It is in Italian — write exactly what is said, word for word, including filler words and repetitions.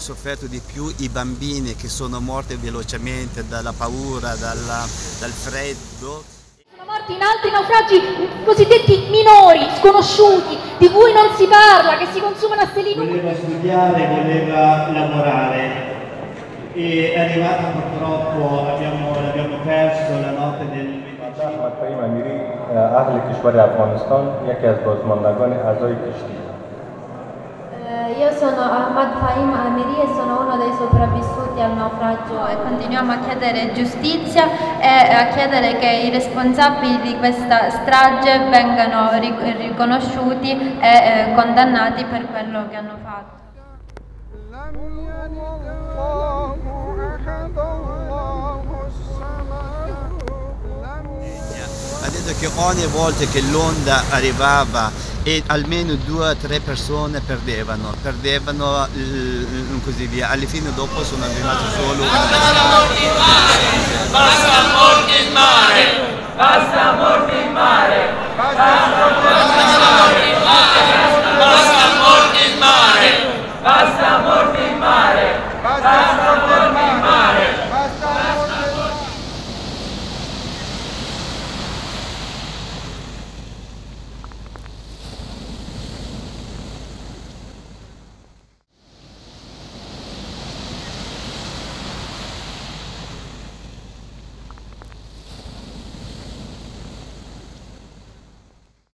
sofferto di più i bambini che sono morti velocemente dalla paura, dalla, dal freddo. Sono morti in altri naufragi cosiddetti minori, sconosciuti, di cui non si parla, che si consumano a Selino. Voleva studiare, voleva lavorare e è arrivata purtroppo, abbiamo, l'abbiamo perso la notte del احمد فهیم امیری اهل کشور افغانستان یکی از بازماندگان اعضای کشتی. Io sono Ahmad Fahim Amiri e sono uno dei sopravvissuti al naufragio e continuiamo a chiedere giustizia e a chiedere che i responsabili di questa strage vengano riconosciuti e eh, condannati per quello che hanno fatto. Ha detto che ogni volta che l'onda arrivava e almeno due o tre persone perdevano, perdevano e così via. Alla fine dopo sono arrivati solo una persona. Basta morti in mare! Basta morti in mare! Basta morti in mare! Basta morti in mare!